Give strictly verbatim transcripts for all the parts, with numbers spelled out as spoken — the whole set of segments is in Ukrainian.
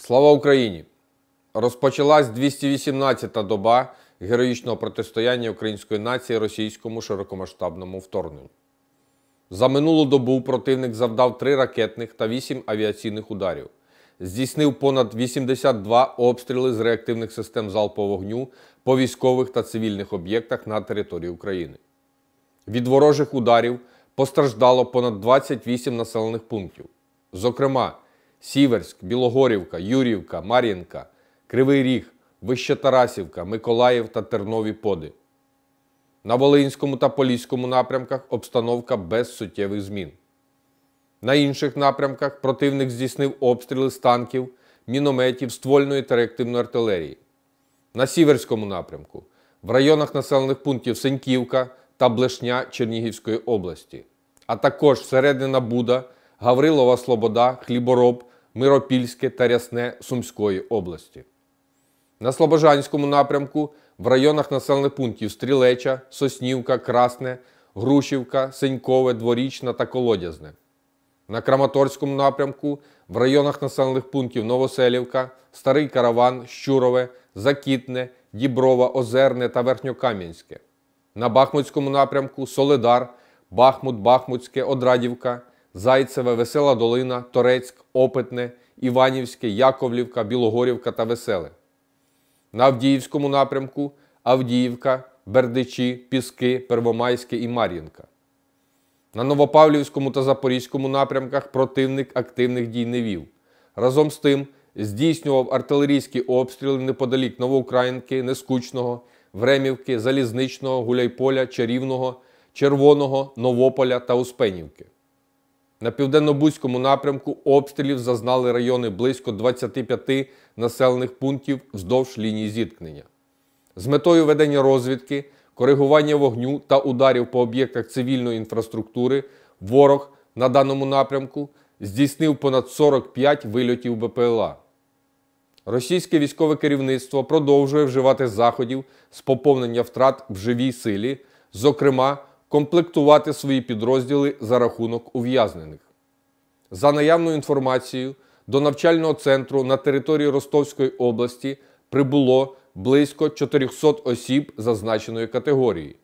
Слава Україні! Розпочалась двісті вісімнадцята доба героїчного протистояння української нації російському широкомасштабному вторгненню. За минулу добу противник завдав три ракетних та вісім авіаційних ударів. Здійснив понад вісімдесят два обстріли з реактивних систем залпового вогню по військових та цивільних об'єктах на території України. Від ворожих ударів постраждало понад двадцять вісім населених пунктів. Зокрема, Сіверськ, Білогорівка, Юр'ївка, Мар'їнка, Кривий Ріг, Вищетарасівка, Миколаїв та Тернові Поди. На Волинському та Поліському напрямках обстановка без суттєвих змін. На інших напрямках противник здійснив обстріли з танків, мінометів, ствольної та реактивної артилерії. На Сіверському напрямку в районах населених пунктів Сеньківка та Блешня Чернігівської області, а також Середина Буда, Гаврилова Слобода, Хлібороб, Миропільське та Рясне Сумської області. На Слобожанському напрямку в районах населених пунктів Стрілеча, Соснівка, Красне, Грушівка, Сенькове, Дворічна та Колодязне. На Краматорському напрямку в районах населених пунктів Новоселівка, Старий Караван, Щурове, Закітне, Діброва, Озерне та Верхньокам'янське. На Бахмутському напрямку Солидар, Бахмут, Бахмутське, Одрадівка, Зайцеве, Весела Долина, Торецьк, Опитне, Іванівське, Яковлівка, Білогорівка та Веселе. На Авдіївському напрямку Авдіївка, Бердичі, Піски, Первомайське і Мар'їнка. На Новопавлівському та Запорізькому напрямках противник активних дій не вів. Разом з тим здійснював артилерійські обстріли неподалік Новоукраїнки, Нескучного, Времівки, Залізничного, Гуляйполя, Чарівного, Червоного, Новополя та Успенівки. На Південно-Бузькому напрямку обстрілів зазнали райони близько двадцяти п'яти населених пунктів вздовж лінії зіткнення. З метою ведення розвідки, коригування вогню та ударів по об'єктах цивільної інфраструктури ворог на даному напрямку здійснив понад сорок п'ять вильотів БПЛА. Російське військове керівництво продовжує вживати заходів з поповнення втрат в живій силі, зокрема, комплектувати свої підрозділи за рахунок ув'язнених. За наявною інформацією, до навчального центру на території Ростовської області прибуло близько чотирьохсот осіб зазначеної категорії.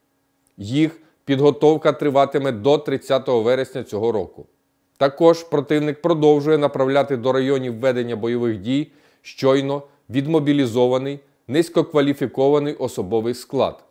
Їх підготовка триватиме до тридцятого вересня цього року. Також противник продовжує направляти до районів ведення бойових дій щойно відмобілізований, низькокваліфікований особовий склад.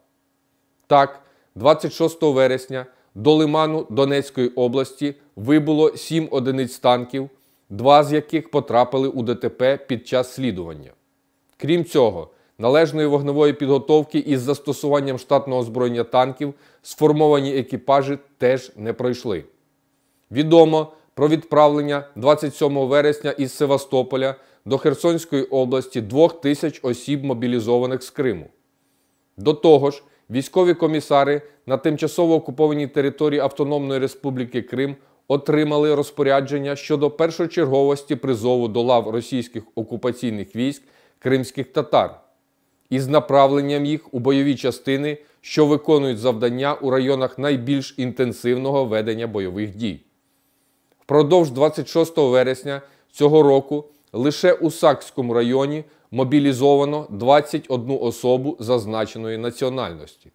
Так, двадцять шостого вересня до Лиману Донецької області вибуло сім одиниць танків, два з яких потрапили у ДТП під час слідування. Крім цього, належної вогневої підготовки із застосуванням штатного озброєння танків сформовані екіпажі теж не пройшли. Відомо про відправлення двадцять сьомого вересня із Севастополя до Херсонської області двох тисяч осіб, мобілізованих з Криму. До того ж, військові комісари на тимчасово окупованій території Автономної Республіки Крим отримали розпорядження щодо першочерговості призову до лав російських окупаційних військ кримських татар із направленням їх у бойові частини, що виконують завдання у районах найбільш інтенсивного ведення бойових дій. Впродовж двадцять шостого вересня цього року лише у Сакському районі мобілізовано двадцять одну особу зазначеної національності.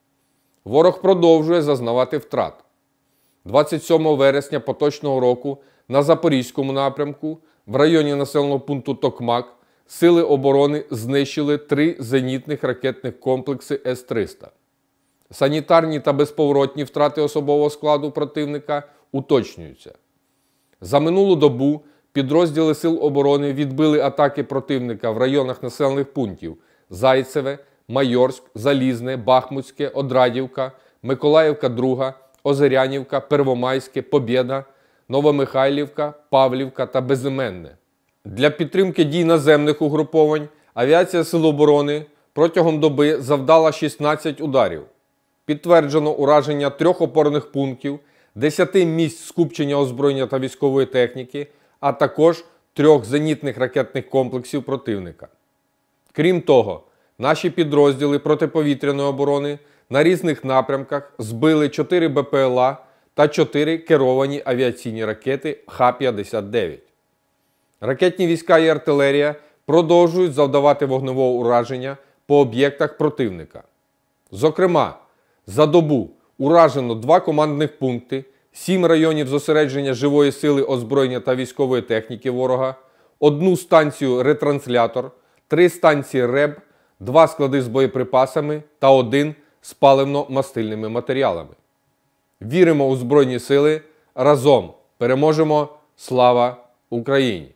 Ворог продовжує зазнавати втрат. двадцять сьомого вересня поточного року на Запорізькому напрямку в районі населеного пункту Токмак сили оборони знищили три зенітних ракетних комплекси С триста. Санітарні та безповоротні втрати особового складу противника уточнюються. За минулу добу підрозділи Сил оборони відбили атаки противника в районах населених пунктів Зайцеве, Майорськ, Залізне, Бахмутське, Одрадівка, Миколаївка друга, Озерянівка, Первомайське, Побєда, Новомихайлівка, Павлівка та Безіменне. Для підтримки дій наземних угруповань авіація Сил оборони протягом доби завдала шістнадцять ударів. Підтверджено ураження трьох опорних пунктів, десяти місць скупчення озброєння та військової техніки, а також трьох зенітних ракетних комплексів противника. Крім того, наші підрозділи протиповітряної оборони на різних напрямках збили чотири БПЛА та чотири керовані авіаційні ракети Х п'ятдесят дев'ять. Ракетні війська і артилерія продовжують завдавати вогневого ураження по об'єктах противника. Зокрема, за добу уражено два командних пункти, сім районів зосередження живої сили, озброєння та військової техніки ворога, одну станцію ретранслятор, три станції РЕБ, два склади з боєприпасами та один з паливно-мастильними матеріалами. Віримо у Збройні Сили, разом переможемо! Слава Україні!